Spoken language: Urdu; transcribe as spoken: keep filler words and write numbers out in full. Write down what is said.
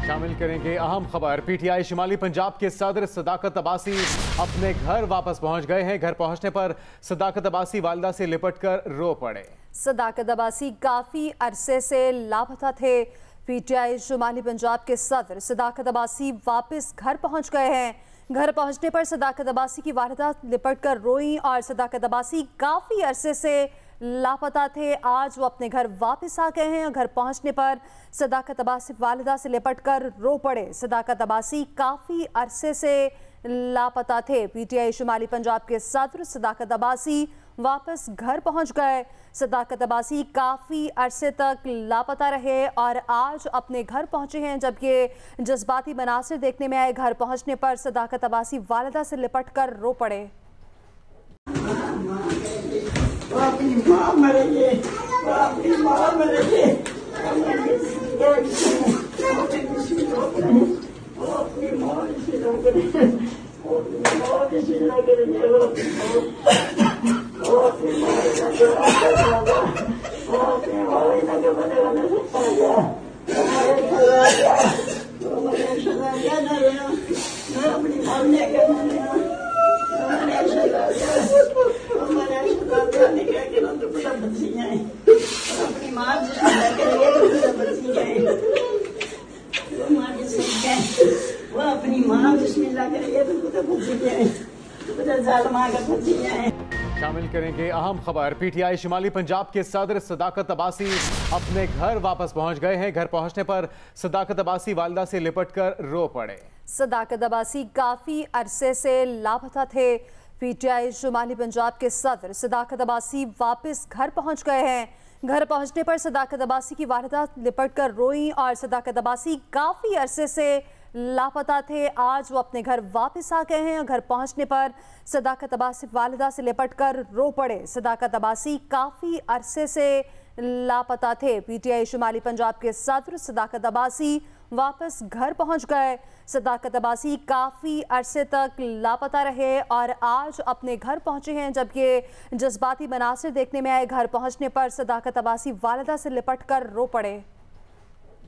شامل کریں گے اہم خبر۔ پی ٹی آئی شمالی پنجاب کے صدر صداقت عباسی اپنے گھر واپس پہنچ گئے ہیں۔ گھر پہنچنے پر صداقت عباسی والدہ سے لپٹ کر رو پڑے۔ صداقت عباسی کافی عرصے سے لاپتہ تھے۔ پی ٹی آئی شمالی پنجاب کے صدر صداقت عباسی واپس گھر پہنچ گئے ہیں۔ گھر پہنچنے پر صداقت عباسی کی والدہ لپٹ کر روئیں اور صداقت عباسی کافی عرصے سے لاپتہ تھے۔ آج وہ اپنے گھر واپس آ گئے ہیں۔ گھر پہنچنے پر صداقت عباسی والدہ سے لپٹ کر رو پڑے۔ صداقت عباسی کافی عرصے سے لاپتہ تھے۔ پی ٹی آئی شمالی پنجاب کے صدر صداقت عباسی واپس گھر پہنچ گئے۔ صداقت عباسی کافی عرصے تک لاپتہ رہے اور آج اپنے گھر پہنچے ہیں۔ جب یہ جذباتی مناظر دیکھنے میں آئے، گھر پہنچنے پر صداقت عباسی والدہ سے لپٹ کر رو پڑے۔ وہ اپنی ماں مرے گی، وہ اپنی ماں مرے گی، وہ اپنی ماں اسی لوگ کریں، وہ اپنی ماں اسی لوگ کریں گے، وہ اپنی ماں وہ اپنی ماں وہ اپنی ماں کے بنے بنے سکتا گیا، ہمارے سزا گیا، ہمارے سزا گیا نہ لینا، میں اپنی ماں نے کرنا لینا، ہمارے سزا گیا، ہمارے سزا گیا نکل کے نہ تو بڑا بچی جائیں، اپنی ماں جس میں لگ رہی ہے تو بڑا بچی جائیں، وہ ماں کی سب ہے، وہ اپنی ماں جس میں لگ رہی ہے تو بڑا بچی جائیں، بڑا ظالمہ کا بچی جائیں۔ شامل کریں گے اہم خبر۔ پی ٹی آئی شمالی پنجاب کے صدر صداقت عباسی اپنے گھر واپس پہنچ گئے ہیں۔ گھر پہنچنے پر صداقت عباسی والدہ سے لپٹ کر رو پڑے۔ صداقت عباسی کافی عرصے سے لاپتہ تھے۔ پی ٹی آئی شمالی پنجاب کے صدر صداقت عباسی واپس گھر پہنچ گئے ہیں۔ گھر پہنچنے پر صداقت عباسی کی والدہ لپٹ کر روئیں اور صداقت عباسی کافی عرصے سے لاپتہ تھے۔ آج وہ اپنے گھر واپس آ گئے ہیں۔ گھر پہنچنے پر صداقت عباسی والدہ سے لپٹ کر رو پڑے۔ صداقت عباسی کافی عرصے سے لاپتہ تھے۔ پی ٹی آئی شمالی پنجاب کے صدر صداقت عباسی واپس گھر پہنچ گئے۔ صداقت عباسی کافی عرصے تک لاپتہ رہے اور آج اپنے گھر پہنچے ہیں۔ جب یہ جذباتی مناظر دیکھنے میں آئے، گھر پہنچنے پر صداقت عباسی والدہ سے لپٹ کر رو پڑے۔